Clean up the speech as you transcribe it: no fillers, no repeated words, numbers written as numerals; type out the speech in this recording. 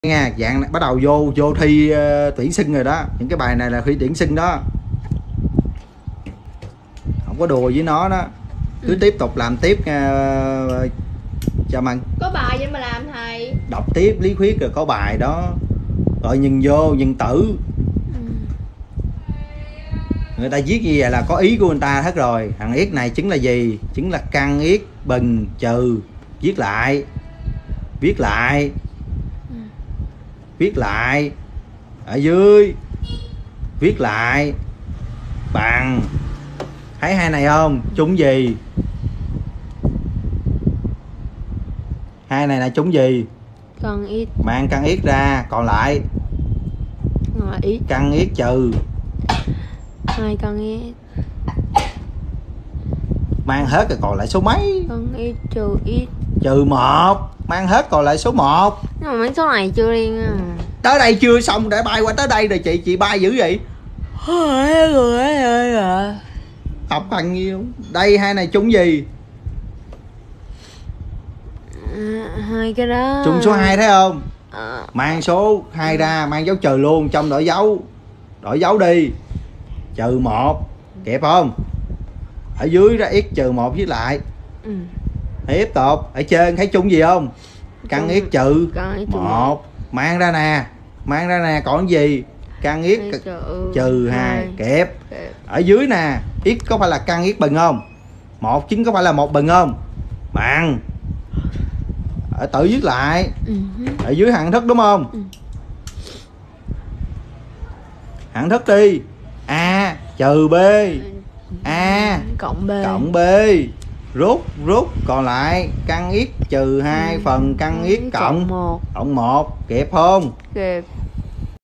Nha, dạng bắt đầu vô thi tuyển sinh rồi đó. Những cái bài này là thi tuyển sinh đó, không có đùa với nó đó. Cứ tiếp tục làm tiếp nha. Chào mừng. Có bài vậy mà làm thầy. Đọc tiếp lý thuyết rồi có bài đó. Rồi nhìn vô nhìn tử. Người ta viết như vậy là có ý của người ta hết rồi. Thằng yết này chứng là gì? Chứng là căn yết bình trừ. Viết lại. Viết lại. Viết lại. Ở dưới. Viết lại. Bằng. Thấy hai này không? Trúng gì? Hai này là trúng gì? Căn yết. Mang căn yết ra. Còn lại Yết. Căn yết trừ. Hai căn yết. Mang hết rồi còn lại số mấy? Căn yết trừ yết. Trừ 1. Mang hết còn lại số 1. Nhưng mà mấy số này chưa đi nha. Tới đây chưa xong để bay qua tới đây rồi chị bay dữ vậy? Học bằng nhiêu? Đây hai này trúng gì? Hai cái đó. Trúng số 2 thấy không? Mang số 2 ra, mang dấu trừ luôn, trong đổi dấu. Đổi dấu đi. Trừ 1. Kẹp không? Ở dưới ra x trừ 1 viết lại. Tiếp tục. Ở trên thấy trúng gì không? Căn yết trừ 1. Mang ra nè. Mang ra nè, còn gì? Căn yết trừ 2. Kẹp. Ở dưới nè, x có phải là căn yết bình không? 1 chính có phải là 1 bình không? Bằng. Ở tự viết lại. Ở dưới hằng thức đúng không? Hằng thức đi. A trừ B. A cộng B. Rút còn lại căn yết trừ 2 phần căn yết cộng 1. Kẹp không? Kẹp.